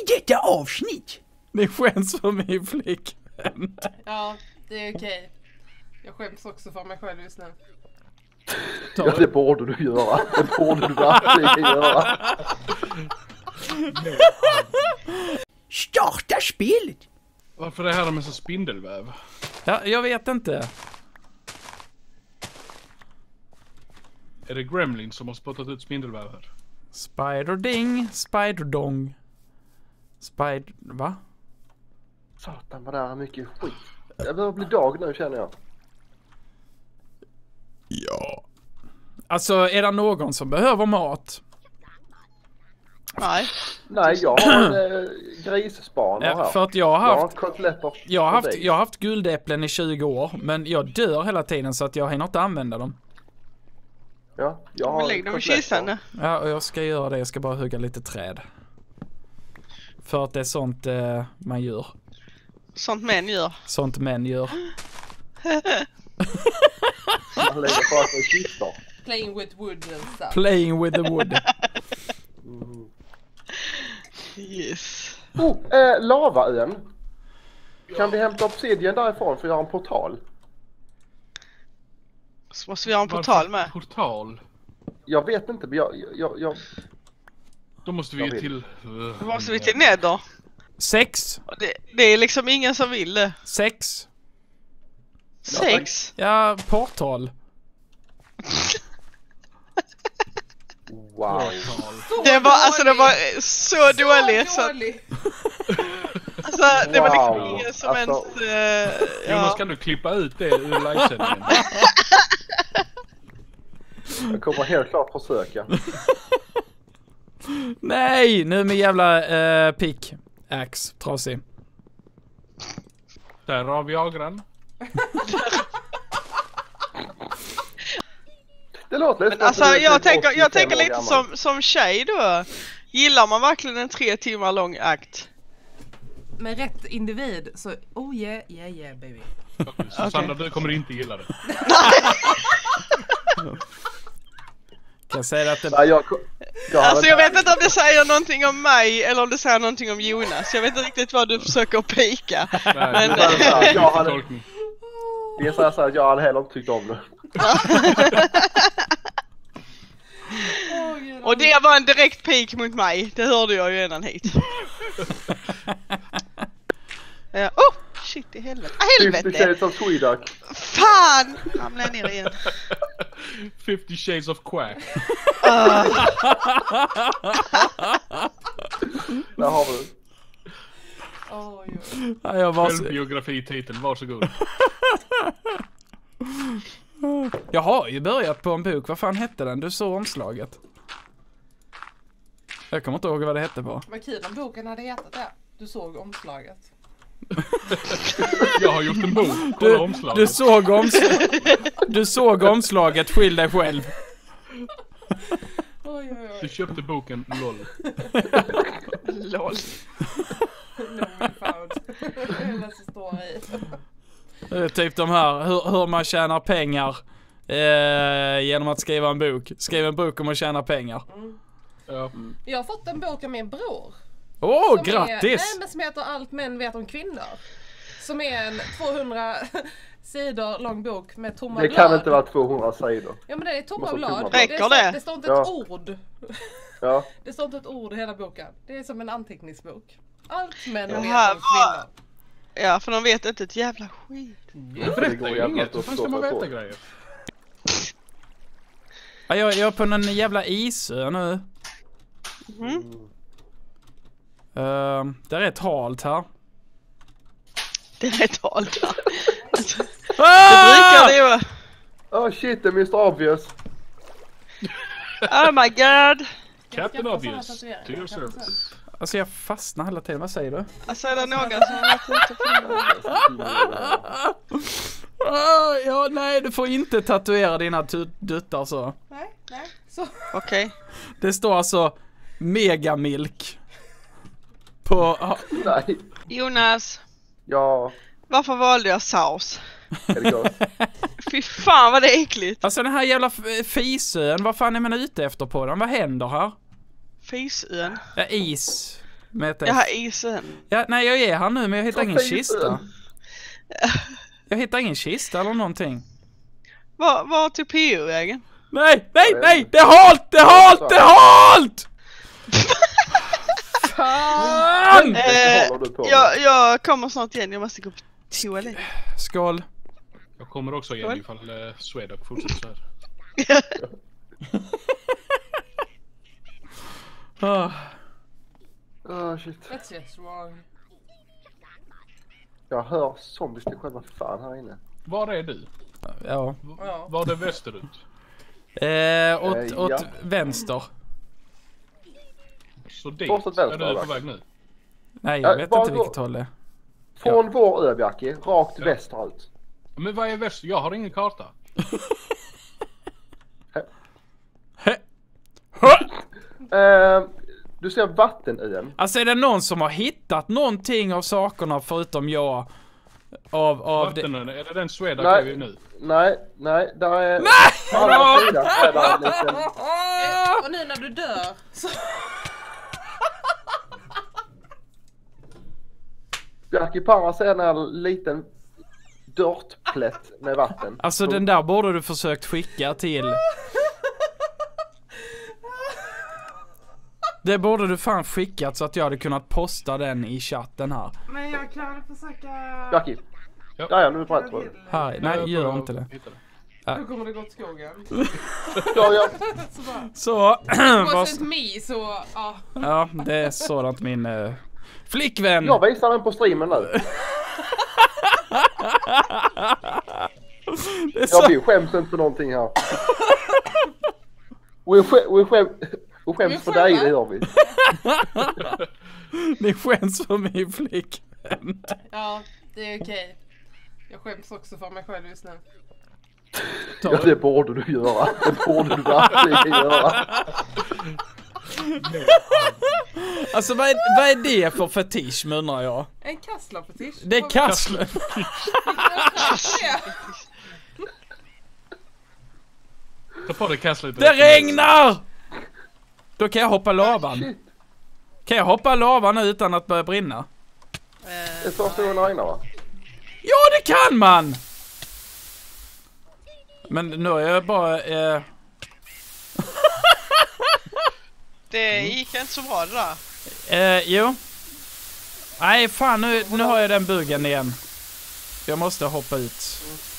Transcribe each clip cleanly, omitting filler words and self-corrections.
i detta avsnitt. Ni skäms för min flickvän. Ja, det är okej. Jag skäms också för mig själv just nu. Ja, det borde du göra. Det borde du verkligen göra. Starta spelet. Varför är det här med så spindelväv? Ja, jag vet inte. Är det Gremlin som har spottat ut spindelväv här? Spiderding, spiderdong. Va? Satan vad det är mycket skit. Jag behöver bli dag nu känner jag. Ja. Alltså, är det någon som behöver mat? Nej. Nej, jag har grisspanor Ja, här. för att jag har haft kotletter. jag har haft guldäpplen i 20 år, men jag dör hela tiden så att jag hinner inte använda dem. Ja, jag har Lägg dem i kistan nu. Ja, och jag ska göra det. Jag ska bara hugga lite träd. För att det är sånt man gör. Sånt män gör. Sånt män gör. Man lägger bara på kistor. Playing with wood and stuff. Playing with the wood. Yes. Lavaön. Kan vi hämta obsidian därifrån för att göra en portal? Så måste vi ha en portal med. Portal? Jag vet inte, men jag... Då måste vi till... Då måste vi till Nether. 6. Det är liksom ingen som vill det. 6. 6? Ja, portal. Wow. Det var så dåligt så. Alltså det var liksom ingen som ens Jonas, kan du klippa ut det ur livesändningen? Jag kommer helt klart försöka. Nej, nu med jävla pick axe trasig. Där har vi agran. Det låter men alltså jag tänker lite som tjej då. Gillar man verkligen en 3 timmar lång akt? Med rätt individ så oh yeah baby. Så Sandra, du kommer inte gilla det. Kan jag säga att det... Alltså jag vet inte om det säger någonting om mig eller om det säger någonting om Jonas. Jag vet inte riktigt vad du försöker pika. Nej, men det är så här att jag hade heller inte tyckt om det. Och det var en direkt pik mot mig. Det hörde jag ju redan hit. Shit i helvete. Helvete. 50 Shades of Sweeduck. Fan! Ramlar ner igen. 50 Shades of Quack. Där har vi. Ja, jag var självbiografititeln, varsågod. Jag har ju börjat på en bok. Vad fan hette den? Du såg omslaget. Jag kommer inte ihåg vad det hette på. Vad kul om boken hade hetat det. Du såg omslaget. Jag har gjort en bok. Kolla omslaget. Du såg omslaget. Skyll dig själv. Oj. Du köpte boken LOL. LOL. Det står i. Typ de här hur man tjänar pengar genom att skriva en bok. Skriv en bok om att tjäna pengar. Ja. Jag har fått en bok av min bror. Grattis! Som heter Allt män vet om kvinnor. Som är en 200 sidor lång bok med tomma blad. Det kan inte vara 200 sidor. Ja men det är tomma blad. Räcker det? Det står inte ett ord. Ja. Det står inte ett ord i hela boken. Det är som en anteckningsbok. Allt män vet om Här kvinnor. Ja, för de vet inte ett jävla skit. Berätta ju inget. Hur fan ska man veta grejer? Ja, jag är på en jävla isö nu. Det är rätt halt här. Det är rätt halt här. Det brukar det ju. Oh shit, det är Mr. Obvious. Oh my god. Captain Obvious, to your service. Alltså jag fastnar hela tiden, vad säger du? Alltså är det någon som har varit ute på Ja, nej, du får inte tatuera dina duttar så. Nej, så. Okej. Det står alltså Megamilk på... Nej. Jonas. Ja. Varför valde jag saus? Är det gott? Fy fan vad det är äckligt. Alltså den här jävla fisön, vad fan är man ute efter på den? Vad händer här? Fisön. Ja, is. med ett F. Jag har isen. Ja, nej, jag är här nu, men jag hittar ingen fisen. kista. Jag hittar ingen kista eller någonting. Var till PO-vägen? Nej, det är halt! Det är halt! Det är halt! Fan! Jag kommer snart igen, jag måste gå på toalett. Skål. Jag kommer också igen ifall Swedok fortsätter så här. Shit. That's just wrong. Jag hör zombies till själva fan här inne. Var är du? Ja. Var det västerut? Åt vänster. Så dit Fortsätt är vänster, du på va? väg nu? Nej, jag vet var inte går- vilket håll det är. Från vår ö, Bjarke, rakt västerut. Men vad är väster? Jag har ingen karta. Du ser vattenön. Alltså är det någon som har hittat någonting av sakerna förutom jag? Av det? Vattenen, är det den Swedok Nej. är vi nu? Nej, där är... Nej! På andra sidan är där en liten... Och nu när du dör så... Bjarke, på andra sidan är en liten dörtplätt med vatten. Alltså den där borde du försökt skicka till... Det borde du fan skickat så att jag hade kunnat posta den i chatten här. Men jag kan försöka... Bjarke, Ja. där är nu på rätt tror jag. Här, nej, gör inte det. Då kommer det gå till skogen. Ja. Så, Oavsett mig så, ja. ja, det är sådant min flickvän. Jag visar den på streamen nu. Det är så... Ja, vi skäms inte för någonting här. Vi skäms för dig, det gör vi. Ni skäms för min flickvän. Ja, det är okej. Jag skäms också för mig själv just nu. Ja, det borde du göra. Det borde du verkligen göra. Alltså vad är det för fetisch, undrar jag? En kassler-fetisch. Det är kassler. Ta på dig kasslet. Det regnar! Då kan jag hoppa lavan. Shit. Kan jag hoppa lavan utan att börja brinna? Det är första gången det regnar, va? Ja, det kan man! Men nu är jag bara... Det gick inte så bra det där. Jo. Nej, fan, nu har jag den buggen igen. Jag måste hoppa ut.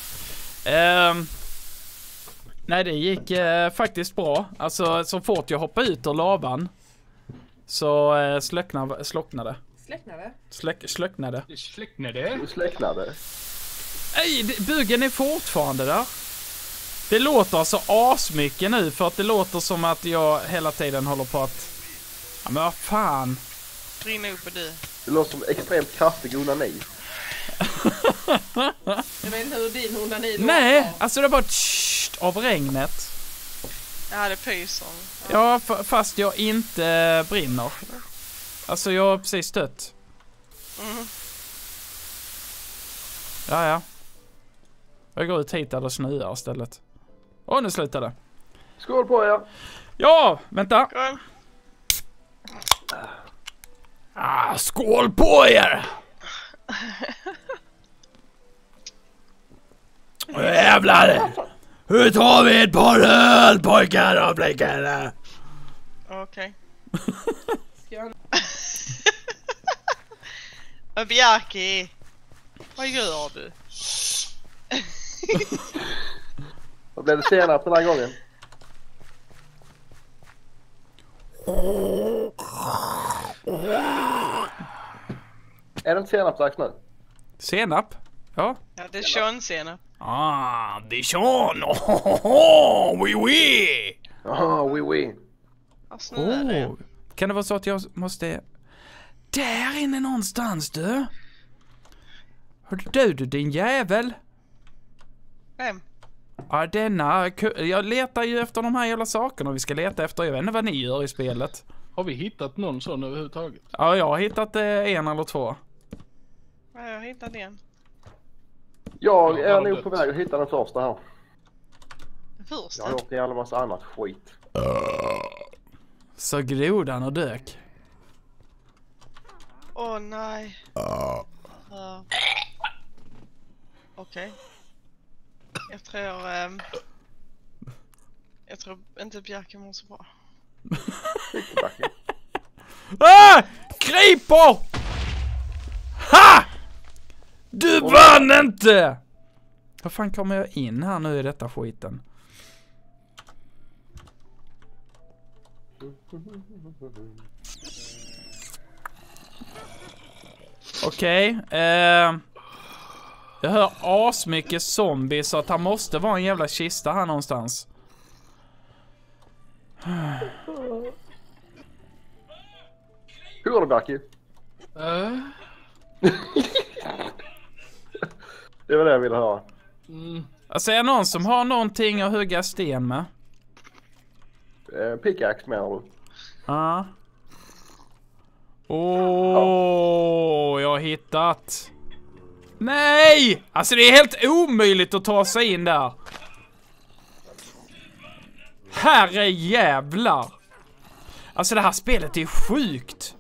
Nej, det gick faktiskt bra. Alltså, så fort jag hoppade ut ur lavan så slocknade. Släcknade? Slocknade. Det släcknade. Du släcknade. Nej, buggen är fortfarande där. Det låter alltså asmycket nu för att det låter som att jag hela tiden håller på att... Ja, men vad fan. Brinna upp och du. Det låter som extremt kraftig onani. Jag vet inte hur din onani låter. Nej, alltså det är bara ett av regnet. Jag hade pyser. Ja, fast jag inte brinner. Alltså jag har precis stött. Ja. Jag går ut hit där det snöar istället. Åh, nu slutar det. Skål på er! Ja, vänta. Skål. Skål på er! Jävlar! Hur tar vi ett par öl, pojkar och flickor? Okej. Ska jag... Bjarke, vad gör du? Vad blev det senap den här gången? Är det inte senapsdags nu? Senap? Ja. Ja, det är Sean-senap. Dijon! Oh, oui, oui! Oui. Vad snöar det? Kan det vara så att jag måste... Där inne någonstans, du! Hörde du din jävel? Vem? Ja, jag letar ju efter de här jävla sakerna vi ska leta efter. Jag vet inte vad ni gör i spelet. Har vi hittat någon sån överhuvudtaget? Ja, jag har hittat en eller två. Ja, jag hittade en. Jag Ja, är har nog dött. på väg att hitta den första här. Den Jag har första. gjort en jävla massa annat skit. Så grodan och dök. Åh nej. Okej. Jag tror inte Bjerke mår så bra. Creeper! Ha! Du vann inte! Vad fan kommer jag in här nu i detta skiten? Okej, jag hör asmycket zombies så att han måste vara en jävla kista här någonstans. Hur går det, Backe? Det var det jag ville höra. Alltså är det någon som har någonting att hugga sten med? Pickaxe menar du? Ja. Åh, jag har hittat. Nej! Alltså det är helt omöjligt att ta sig in där. Herre jävlar. Alltså det här spelet är sjukt.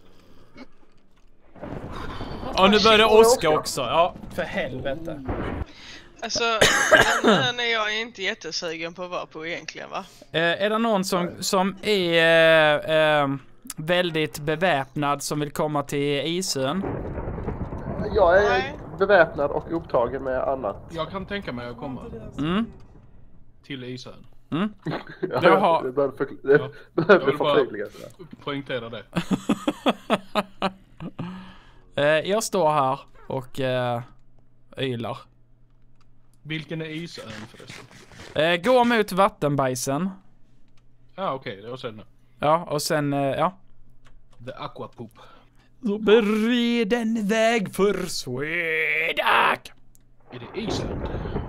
Ja, nu börjar det åska också. Ja, för helvete. Alltså, den är jag inte jättesugen på att vara på egentligen, va? Är det någon som är väldigt beväpnad som vill komma till Isön? Jag är beväpnad och upptagen med annat. Jag kan tänka mig att komma till Isön. Jaha. Det behöver förtydligas. Poängtera det. Jag står här och ylar. Vilken är Isön förresten? Gå mot vattenbajsen. Ja, okej, det var sen nu. Ja, och sen, ja. The Aquapoop. Så bered en väg för Swedak. Är det Island?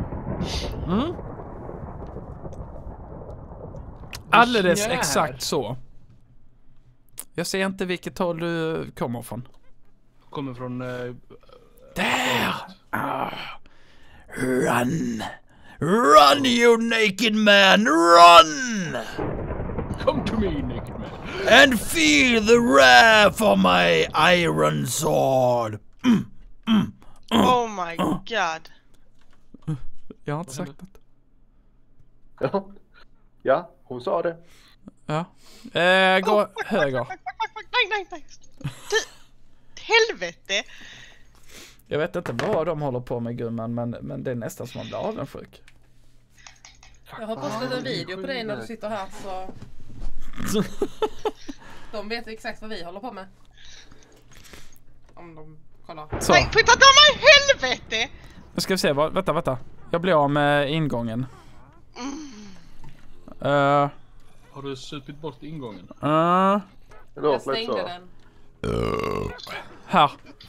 Alldeles exakt så. Jag ser inte vilket håll du kommer från. Kommer från... Där! Run! Run, you naked man! Run! Come to me, naked man. And feel the wrath of my iron sword. Oh my god. Jag har inte sagt det. Ja, hon sa det. Ja. Gå höger. Nej. Du, helvete. Jag vet inte vad de håller på med, gumman, men det är nästan som man blir avundsjuk. Jag har postat en video på dig när du sitter här, så de vet exakt vad vi håller på med. Om de kollar. Så. Nej, flytta ta mig, helvete! Nu ska vi se, vänta. Jag blir av med ingången. Har du supit bort ingången? Jag stängde den. Här.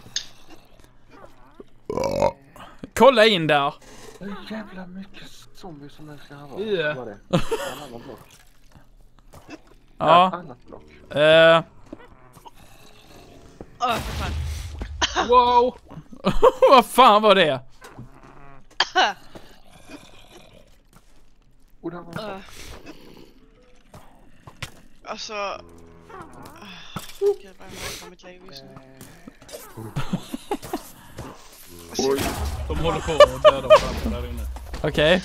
Kolla in där. Det är jävla mycket zombies som jag ska ha. Ja. Vad är det? En annan block. Ja. Ett annat block. För fan. Wow! Vad fan var det? Och där var Alltså... Gud, vad jag har mitt liv just nu. Oj. De håller på och döda varandra där inne. Okej.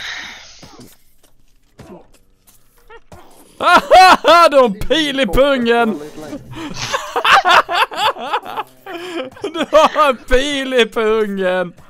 Haha, du har en pil i pungen! Du har en pil i pungen!